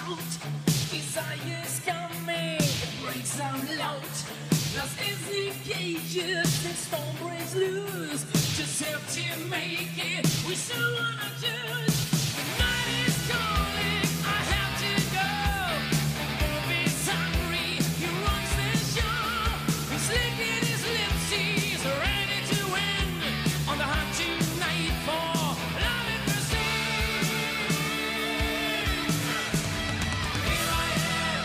out. Desire's coming, it breaks out loud. Lost its cages and storm breaks loose. Just help to make it, we still wanna choose. The night is calling, I have to go. Bob is hungry, he runs the show. He's licking his lips, he's ready to win. On the hunt tonight for love and mercy. Here I am,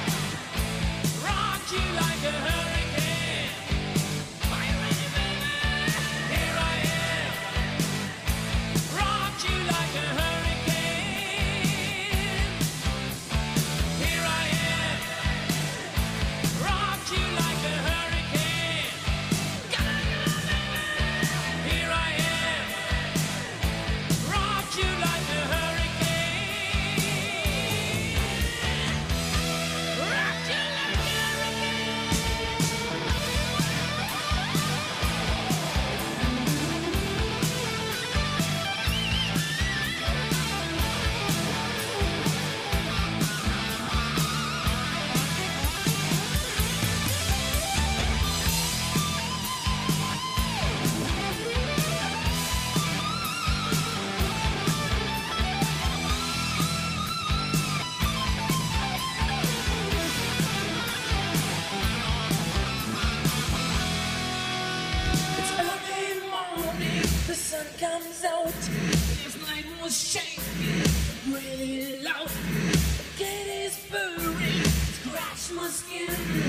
rock you like a hurricane. Are you ready, baby? Here I am, rock you like a hurricane. Here I am, rock you like a hurricane. Here I am, rock you like a hurricane. Rock you like a It's early morning, the sun comes out. This night was shaking, really loud. The cat is purring, scratch my skin.